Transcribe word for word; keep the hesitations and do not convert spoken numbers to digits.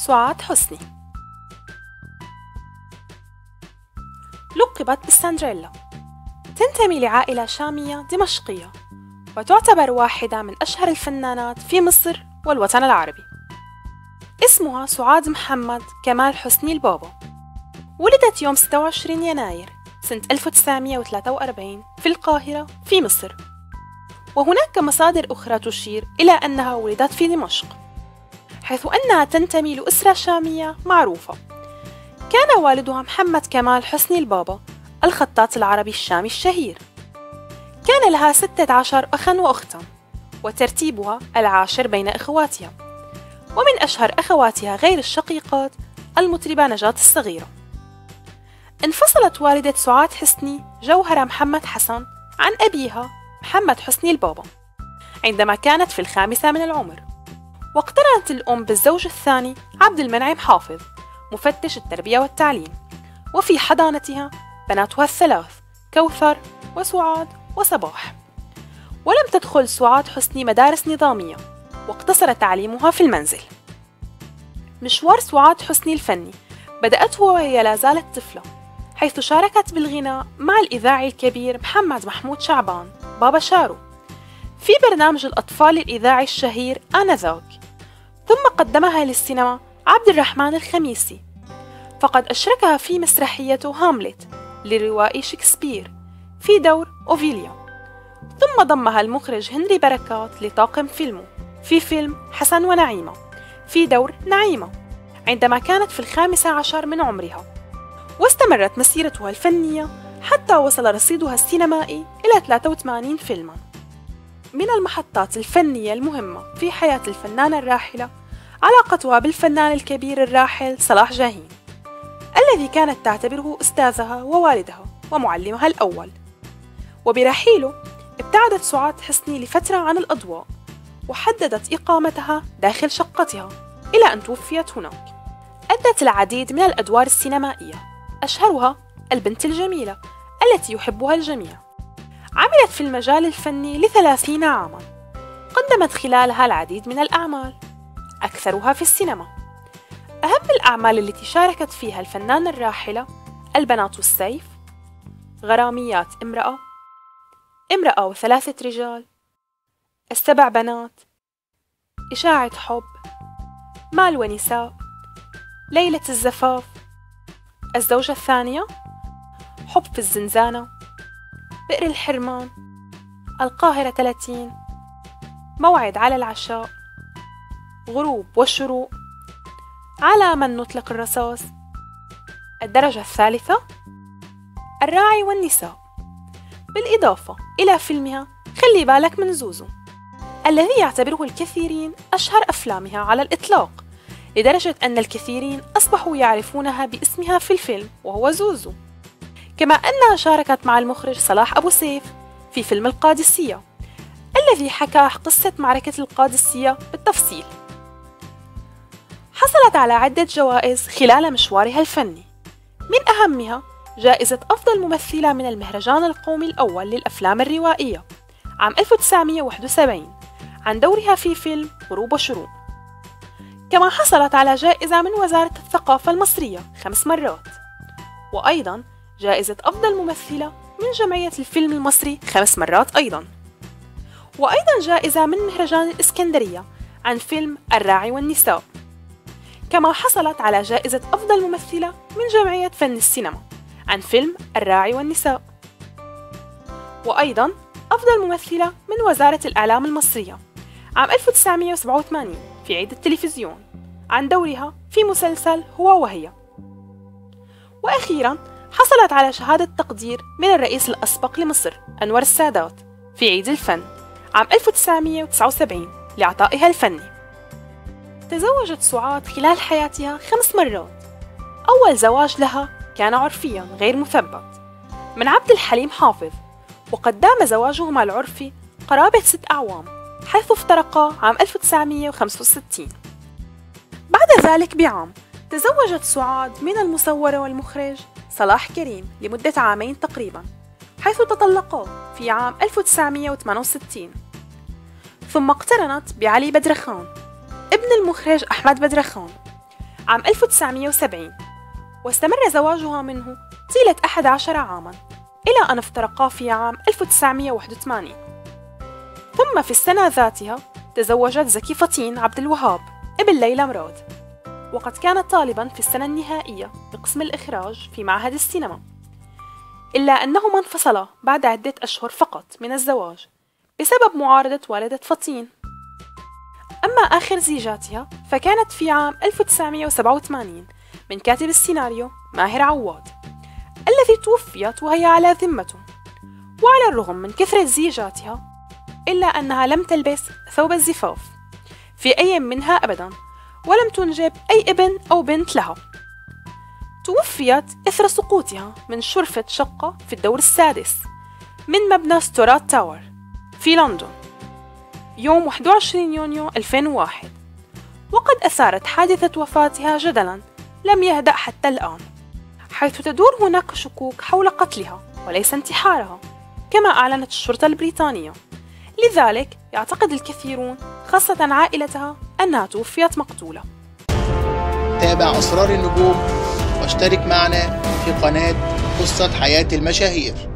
سعاد حسني. لقبت بالسندريلا. تنتمي لعائلة شامية دمشقية، وتعتبر واحدة من أشهر الفنانات في مصر والوطن العربي. اسمها سعاد محمد كمال حسني البابا. ولدت يوم ستة وعشرين يناير سنة ألف وتسعمائة وثلاثة وأربعين في القاهرة في مصر، وهناك مصادر أخرى تشير إلى أنها ولدت في دمشق، حيث أنها تنتمي لأسرة شامية معروفة. كان والدها محمد كمال حسني البابا الخطاط العربي الشامي الشهير. كان لها ستة عشر أخا وأختا، وترتيبها العاشر بين أخواتها، ومن أشهر أخواتها غير الشقيقات المطربة نجاة الصغيرة. انفصلت والدة سعاد حسني جوهرة محمد حسن عن أبيها محمد حسني البابا عندما كانت في الخامسة من العمر، واقترنت الأم بالزوج الثاني عبد المنعم حافظ مفتش التربية والتعليم، وفي حضانتها بناتها الثلاث كوثر وسعاد وصباح. ولم تدخل سعاد حسني مدارس نظامية، واقتصر تعليمها في المنزل. مشوار سعاد حسني الفني بدأته وهي لا زالت طفلة، حيث شاركت بالغناء مع الإذاعي الكبير محمد محمود شعبان بابا شارو في برنامج الأطفال الإذاعي الشهير آنذاك، ثم قدمها للسينما عبد الرحمن الخميسي، فقد أشركها في مسرحيته هاملت لروائي شكسبير في دور أوفيليا، ثم ضمها المخرج هنري بركات لطاقم فيلمه في فيلم حسن ونعيمة في دور نعيمة عندما كانت في الخامسة عشر من عمرها. واستمرت مسيرتها الفنية حتى وصل رصيدها السينمائي إلى ثلاثة وثمانين فيلما. من المحطات الفنية المهمة في حياة الفنانة الراحلة علاقتها بالفنان الكبير الراحل صلاح جاهين، الذي كانت تعتبره أستاذها ووالدها ومعلمها الأول. وبرحيله ابتعدت سعاد حسني لفترة عن الأضواء، وحددت إقامتها داخل شقتها إلى أن توفيت هناك. أدت العديد من الأدوار السينمائية، أشهرها البنت الجميلة التي يحبها الجميع. عملت في المجال الفني لثلاثين عاما، قدمت خلالها العديد من الأعمال، أكثرها في السينما. أهم الأعمال التي شاركت فيها الفنانة الراحلة البنات والسيف، غراميات امرأة، امرأة وثلاثة رجال، السبع بنات، إشاعة حب، مال ونساء، ليلة الزفاف، الزوجة الثانية، حب في الزنزانة، بئر الحرمان، القاهرة ثلاثين، موعد على العشاء، غروب والشروق، على من نطلق الرصاص، الدرجة الثالثة، الراعي والنساء، بالإضافة إلى فيلمها خلي بالك من زوزو، الذي يعتبره الكثيرين أشهر أفلامها على الإطلاق، لدرجة أن الكثيرين أصبحوا يعرفونها باسمها في الفيلم وهو زوزو. كما أنها شاركت مع المخرج صلاح أبو سيف في فيلم القادسية، الذي حكى قصة معركة القادسية بالتفصيل. حصلت على عدة جوائز خلال مشوارها الفني، من أهمها جائزة أفضل ممثلة من المهرجان القومي الأول للأفلام الروائية عام ألف وتسعمائة وواحد وسبعين عن دورها في فيلم غروب وشروق. كما حصلت على جائزة من وزارة الثقافة المصرية خمس مرات، وأيضا جائزة أفضل ممثلة من جمعية الفيلم المصري خمس مرات أيضا، وأيضا جائزة من مهرجان الإسكندرية عن فيلم الراعي والنساء. كما حصلت على جائزة أفضل ممثلة من جمعية فن السينما عن فيلم الراعي والنساء، وأيضا أفضل ممثلة من وزارة الإعلام المصرية عام ألف وتسعمائة وسبعة وثمانين في عيد التلفزيون عن دورها في مسلسل هو وهي. وأخيرا حصلت على شهادة تقدير من الرئيس الأسبق لمصر أنور السادات في عيد الفن عام ألف وتسعمائة وتسعة وسبعين لعطائها الفني. تزوجت سعاد خلال حياتها خمس مرات. أول زواج لها كان عرفيا غير مثبت من عبد الحليم حافظ، وقد دام زواجهما العرفي قرابة ست أعوام، حيث افترقا عام ألف وتسعمائة وخمسة وستين. بعد ذلك بعام تزوجت سعاد من المصور والمخرج صلاح كريم لمدة عامين تقريبا، حيث تطلقا في عام ألف وتسعمائة وثمانية وستين. ثم اقترنت بعلي بدرخان ابن المخرج أحمد بدرخان عام ألف وتسعمئة وسبعين، واستمر زواجها منه طيلة أحد عشر عاماً إلى أن افترقا في عام ألف وتسعمئة وواحد وثمانين. ثم في السنة ذاتها تزوجت زكي فطين عبد الوهاب ابن ليلى مراد، وقد كانت طالباً في السنة النهائية بقسم الإخراج في معهد السينما، إلا أنهما انفصلا بعد عدة أشهر فقط من الزواج بسبب معارضة والدة فطين. أما آخر زيجاتها فكانت في عام ألف وتسعمئة وسبعة وثمانين من كاتب السيناريو ماهر عواد، الذي توفيت وهي على ذمته. وعلى الرغم من كثرة زيجاتها إلا أنها لم تلبس ثوب الزفاف في أي منها أبدا، ولم تنجب أي ابن أو بنت لها. توفيت إثر سقوطها من شرفة شقة في الدور السادس من مبنى ستورات تاور في لندن يوم واحد وعشرين يونيو ألفين وواحد، وقد أثارت حادثة وفاتها جدلا لم يهدأ حتى الآن، حيث تدور هناك شكوك حول قتلها وليس انتحارها كما أعلنت الشرطة البريطانية. لذلك يعتقد الكثيرون خاصة عائلتها أنها توفيت مقتولة. تابع أسرار النجوم واشترك معنا في قناة قصة حياة المشاهير.